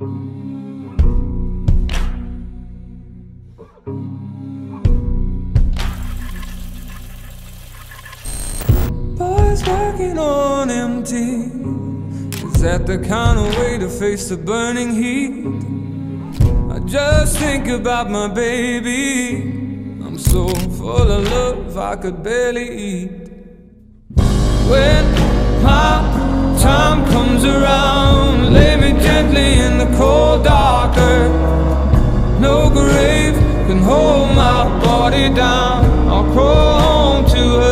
Boys working on empty. Is that the kind of way to face the burning heat? I just think about my baby. I'm so full of love I could barely eat. When my time comes around, lay me gently in the cold dark earth. No grave can hold my body down. I'll crawl home to her